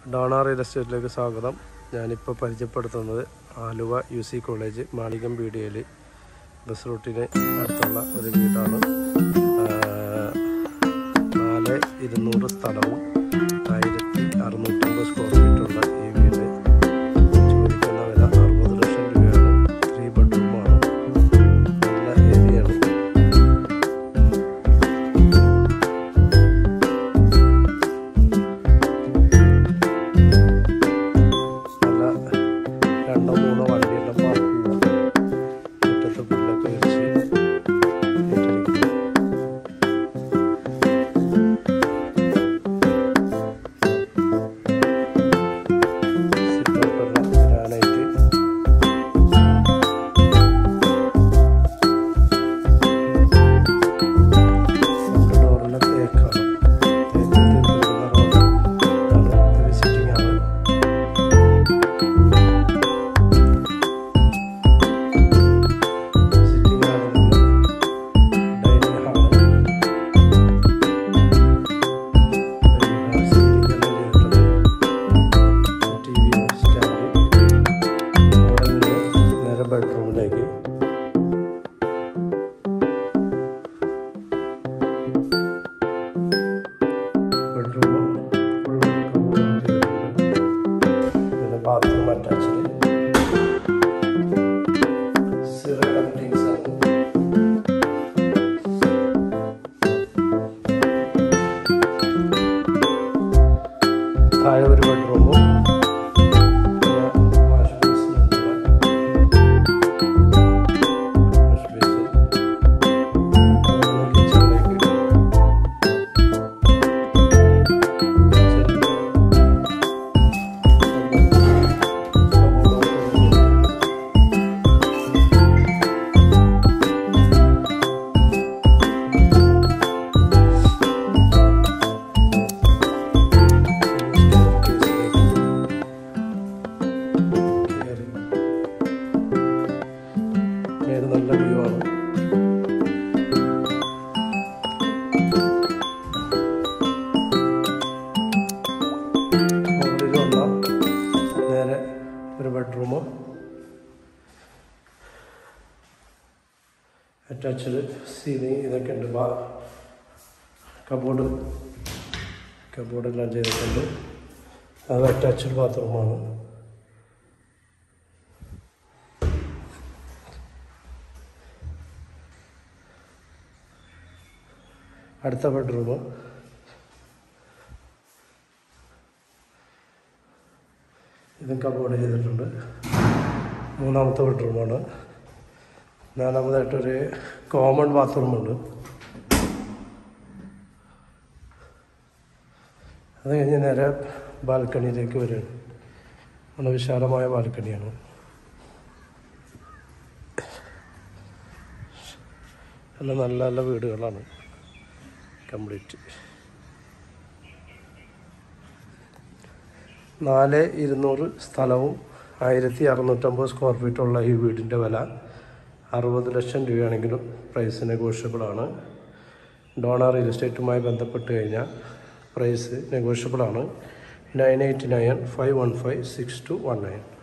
Donna real എസ്റ്റേറ്റിലേക്ക് സ്വാഗതം. ഞാനിപ്പോൾ പരിചയപ്പെടുത്തുന്നത് ആലുവ UC കോളേജ് മാളികം പീടികയിൽ ബസ് റൂട്ടിന് അടുത്തുള്ള ഒരു വീടാണ്. 4,200 സ്ഥലവും 1,650 സ്ക്വയർ ഫീറ്റുള്ള ഈ വീട് ചോദിക്കുന്ന വില 60 ലക്ഷം രൂപയാണ്. 3 ബെഡ്റൂമാണ്. നല്ല ഏരിയയാണ്. രണ്ടോ മൂന്നോ വണ്ടിയെല്ലാം പാർക്ക് ചെയ്യാം. മുറ്റത്ത് പുല്ലൊക്കെ വെച്ച് ഗ്രാനൈറ്റ് ഡോറിലെ തേക്കാണ്. വിസിറ്റിംഗ് ആണ്. ബെഡ്റൂമിലേക്ക് പിന്നെ ബാത്റൂം അറ്റാച്ച്ഡ് സിറകണ്ടിങ്സ് ആണ്. താഴെ ഒരു ബെഡ്റൂമും നല്ല വ്യൂ ആണ്. മുകളിൽ വന്ന നേരെ ഒരു ബെഡ്റൂം അറ്റാച്ച്ഡ് സീലിംഗ് ഇതൊക്കെ ഉണ്ട്. കബോർഡെല്ലാം ചെയ്തിട്ടുണ്ട്. അത് അറ്റാച്ച്ഡ് ബാത്റൂമാണ്. അടുത്ത ബെഡ്റൂം ഇതും കബോർഡ് ചെയ്തിട്ടുണ്ട്. മൂന്നാമത്തെ ബെഡ്റൂമാണ്. നാലാമതായിട്ടൊരു കോമൺ ബാത്റൂമുണ്ട്. അത് കഴിഞ്ഞ് നേരെ ബാൽക്കണിയിലേക്ക് വരികയാണ്. നല്ല വിശാലമായ ബാൽക്കണിയാണ്. എല്ലാം നല്ല നല്ല വീടുകളാണ്. കംപ്ലീറ്റ് 4,200 സ്ഥലവും 1,650 സ്ക്വയർ ഫീറ്റുള്ള ഈ വീടിൻ്റെ വില 60 ലക്ഷം രൂപയാണെങ്കിലും പ്രൈസ് നെഗോഷ്യബിൾ ആണ്. ഡോണ റിയൽ എസ്റ്റേറ്റുമായി ബന്ധപ്പെട്ട് കഴിഞ്ഞാൽ പ്രൈസ് നെഗോഷ്യബിൾ ആണ്. 989 515 6219.